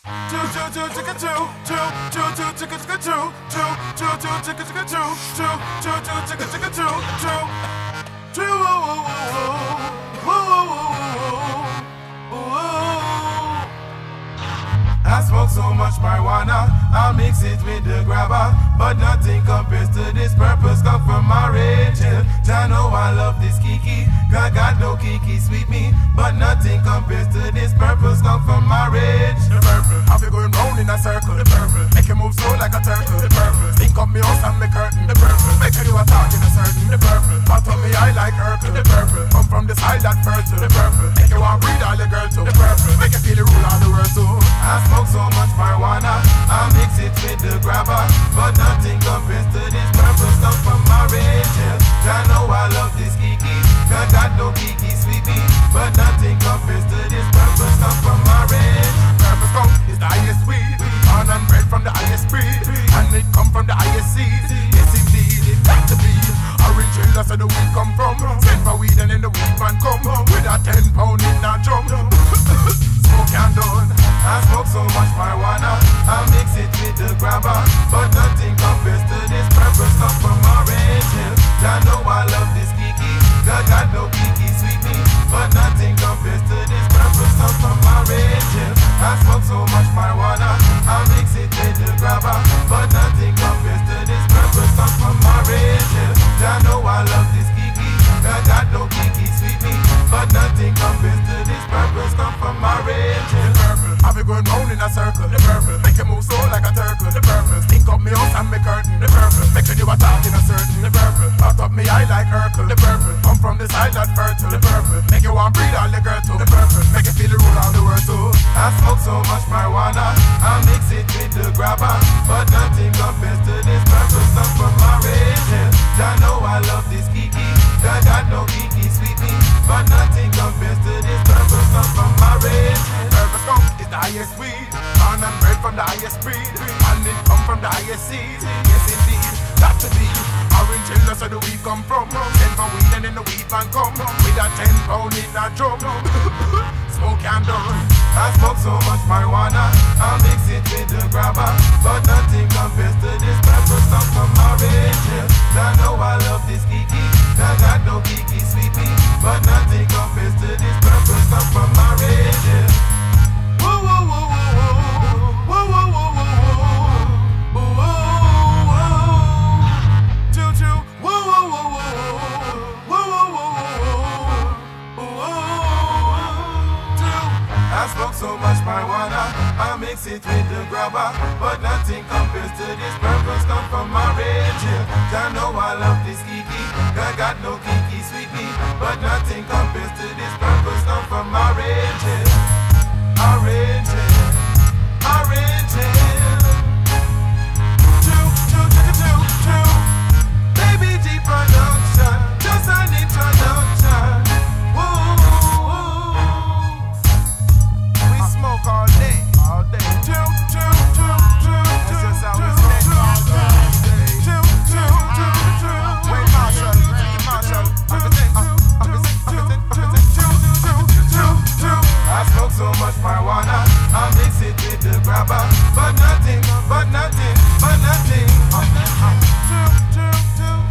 I smoke so much marijuana, I mix it with the grabber, but nothing compares to this purple skunk from my range. I know I love this kiki, cause got no kiki sweet me, but nothing compares to this purple skunk from my range. The purple, have you going round in a circle? The purple, make you move slow like a turtle. The purple, stink up me house and me curtain. The purple, make you do a talk in a certain. The purple, pot up me eye like Urkel. The purple, come from the side that fertile. The purple, make you want breed all the girl too. The purple, make you feel the rule of the world too. I smoke so much marijuana, I mix it with the grabber, but nothing compares to this purple stuff from my range. I know I love this kiki, cause got no kiki sweet me, but nothing compares to this purple stuff from my range. Purple skunk is the highest weed, born and bred from the highest breed, and it come from the highest seed. Yes indeed, it got to be orange hill, that's where the weed come from. Send for weed and then the weed man come with a 10 pound in a drum. Smoke and done. I smoke so much marijuana, I mix it with the grabber, but nothing compares to this purple stuff from my range. I know I love this kiki, cause got no kiki sweet me, but nothing compares to this purple stuff from my range. I smoke so much marijuana, I mix it with the grabber, but nothing compares to this purple stuff from my range. I know I love this kiki, cause got no kiki sweet me, but nothing compares to this purple stuff from my range. Have you going round in a circle? The purple, make you move slow like a turtle. The purple, stink up me house and me curtain. The purple, make you do a talk in a certain. The purple, pot up me eye like Urkel. The purple, come from the side that fertile. The purple, make you want breed all the girl too. The purple, make you feel the rule of the world too. I smoke so much marijuana, I mix it with the grabber, but nothing compares to this purple stuff from my range. I know I love this kiki, cause got no kiki sweet me, but nothing compares to this purple stuff from my range. Purple skunk is the highest weed, born and bred from the highest breed, and it come from the highest seed. Yes indeed, got to be orange hill, that's where the weed come from. Send for weed and then the weed man come with a 10 pound in a drum. Smoke and done. I smoke so much marijuana, I mix it with the grabber, but nothing compares to this purple stuff from my range. I know I love this kiki, I got no kiki sweet me, but nothing compares to this purple stuff from my range. Whoa, whoa, whoa, whoa, whoa, whoa, whoa, whoa, whoa, whoa, whoa, choo choo, whoa, whoa, whoa, whoa, whoa, whoa, whoa, whoa, choo. I smoke so much marijuana, I mix it with the grabber, but nothing compares to this purple stuff from my range. I know I love this kiki, I got no kiki sweet me, but nothing compares to this purple stuff from my range. Orange, orange, choo, choo, choo, choo, choo. Baby G production, just an introduction. Whoa, whoa, whoa. We smoke all day, all day. Choo, choo, choo, choo, choo. That's just how we stay all day. Choo, choo, choo, choo. Wait, Marshall, Marshall, I smoke so much marijuana, I mix it with the grabber, but nothing, but nothing, but nothing. Choo, choo, choo.